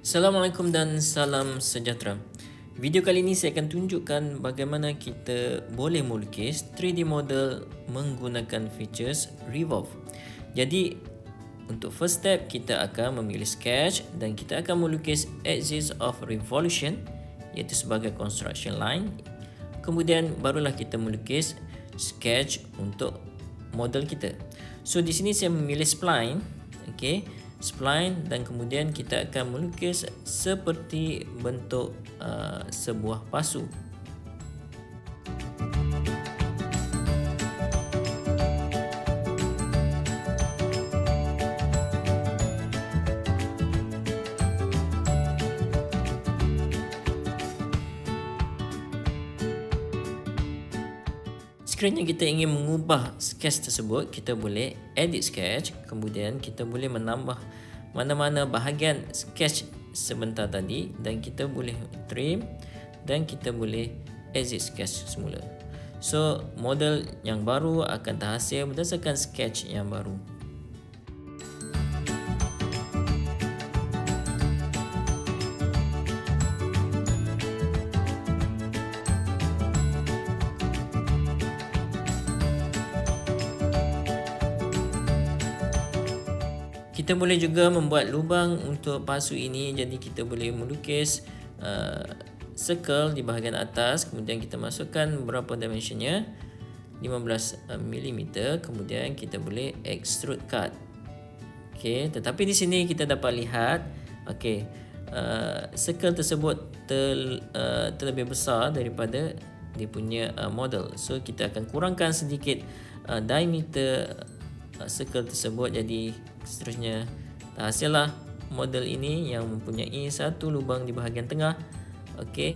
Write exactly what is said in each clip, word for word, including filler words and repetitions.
Assalamualaikum dan salam sejahtera. Video kali ini saya akan tunjukkan bagaimana kita boleh melukis three D model menggunakan features Revolve. Jadi untuk first step kita akan memilih sketch dan kita akan melukis axis of revolution iaitu sebagai construction line. Kemudian barulah kita melukis sketch untuk model kita. So di sini saya memilih spline, okey. Spline dan kemudian kita akan melukis seperti bentuk uh, sebuah pasu. Sekiranya kita ingin mengubah sketch tersebut, kita boleh edit sketch, kemudian kita boleh menambah mana-mana bahagian sketch sebentar tadi dan kita boleh trim dan kita boleh exit sketch semula. So, model yang baru akan terhasil berdasarkan sketch yang baru. Kita boleh juga membuat lubang untuk pasu ini, jadi kita boleh melukis uh, circle di bahagian atas, kemudian kita masukkan berapa dimensionnya, lima belas milimeter, kemudian kita boleh extrude cut. Okey, tetapi di sini kita dapat lihat okey, uh, circle tersebut ter, uh, terlebih besar daripada dia punya uh, model. So kita akan kurangkan sedikit uh, diameter circle tersebut, jadi seterusnya terhasillah model ini yang mempunyai satu lubang di bahagian tengah. Okey.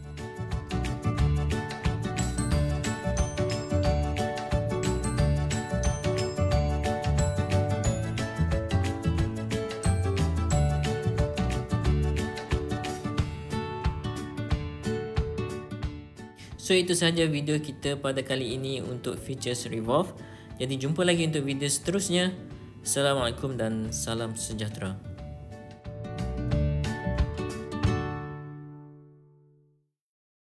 So itu sahaja video kita pada kali ini untuk features Revolve. Jadi jumpa lagi untuk video seterusnya. Assalamualaikum dan salam sejahtera.